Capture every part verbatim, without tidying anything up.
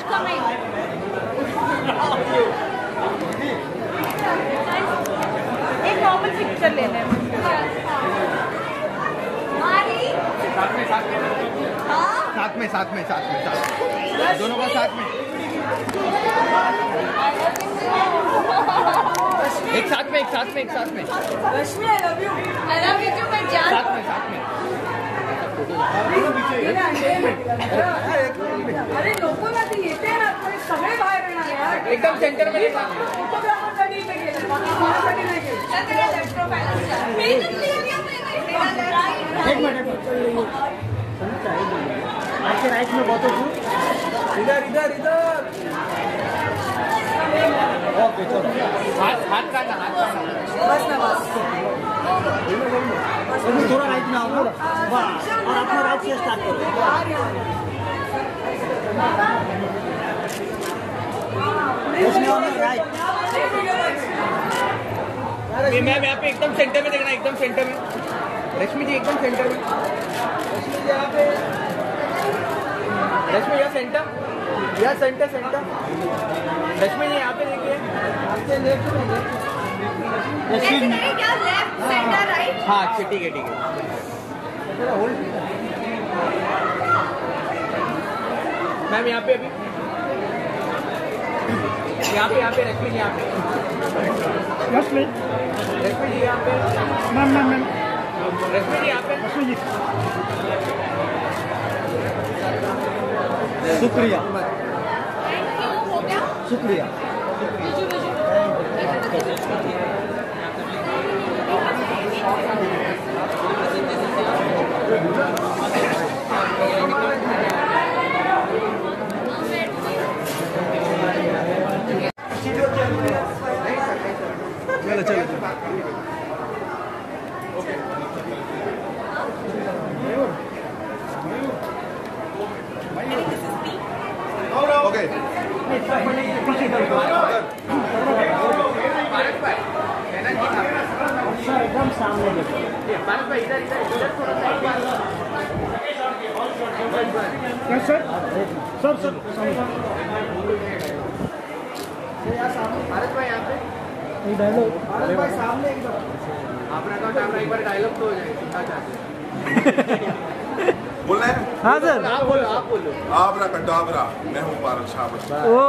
coming. एक normal picture ले लें। साथ में साथ में साथ में साथ में साथ में साथ दोनों का साथ में एक साथ में एक साथ में एक साथ में Rashmi I love you I love you too my जान साथ में साथ में अरे लोगों ना ते येते ना सगळे बाहेर येणार यार एकदम सेंटर में फोटोग्राफर साठी पे गेले बाकी माझ्यासाठी नाही गेले तेरा लेफ्ट प्रोफाइल मी तर लिहिलं एक मिनट आपके राइट में बहुत इधर इधर इधर ओके चलो हाथ हाथ का ना हाथ का ना बस ना बस थोड़ा राइट में आओ वाह और अपना राइट से स्टार्ट करो राइट मैम यहाँ पे एकदम सेंटर में देखना एकदम सेंटर में रश्मि जी एकदम सेंटर में रश्मि जी यहाँ पे रश्मि यहाँ सेंटर यहाँ सेंटर सेंटर रश्मि जी यहाँ पे देखिए क्या लेफ्ट सेंटर राइट हाँ अच्छा ठीक है ठीक है मैम यहाँ पे अभी यहाँ पे यहाँ पे रश्मि जी यहाँ पे रश्मि रश्मि जी यहाँ पे ma'am ma'am ma'am Rashmi ji यहाँ पे रश्मि जी शुक्रिया हो गया शुक्रिया चलो चलो ओके एकदम सामने देखो सर सर सर भारत भाई यहाँ पे डायलॉग भारत भाई सामने एकदम आपने कहा कैमरा एक बार डायलॉग तो हो जाए क्या चाहते हैं बोलना है हाँ सर आप बोलो आप बोलो आबरा कटाबरा मैं हूँ पारस शाह ओ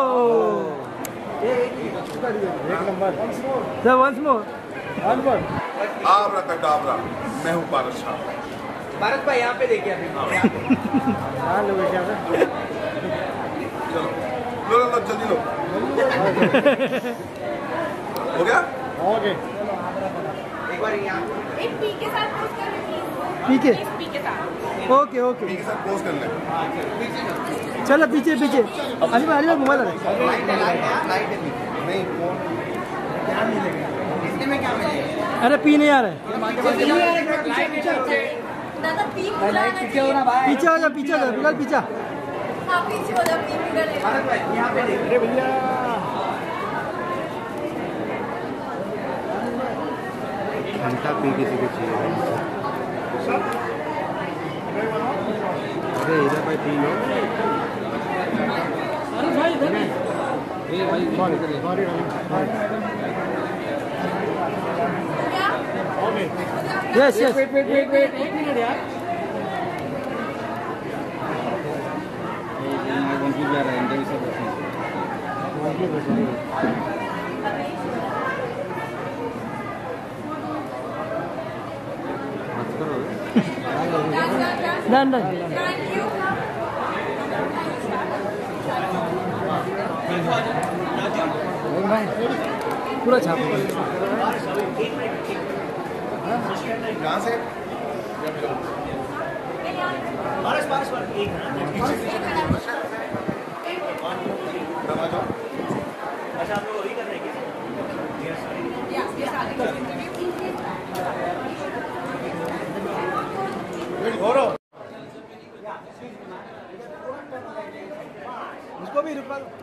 एक number sir once more one more abracadabra मैं हूँ पारस शाह भारत भाई यहाँ पे देखिए अभी हाँ लो बेटा चलो लो लो लो जल्दी लो हो गया ओके एक बार यहाँ एक पी के साथ पोस्ट कर रही पी के पी के साथ ओके ओके ठीक है सर पोस्ट कर लें चलो पीछे पीछे अली भाई अली भाई मोबाइल नहीं फोन क्या मिलेगा इसके में क्या मिलेगा अरे पी नहीं आ रहा है दादा पी पीछे होना भाई पीछे हो जा पीछे हो जा बिलाल पीछा हाँ पीछे हो जा पी निकल भारत भाई यहाँ पे देखिए अरे भैया घंटा पी किसी को चाहिए अरे इधर भाई पी लो अरे भाई इधर ए भाई sorry sorry yes yes wait wait wait wait एक मिनट यार कंफ्यूज जा रहा है इंटरव्यू से डन डन थैंक यू पूरा छाप कहाँ से पारस पारस एक अच्छा आप लोग वही कर रहे हैं उसको भी रुकवा दो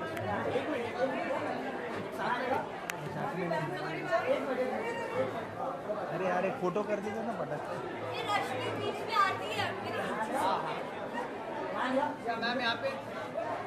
अरे यार एक फोटो कर दीजिए ना पटा रश्मि बीच में आती है मैम यहाँ पे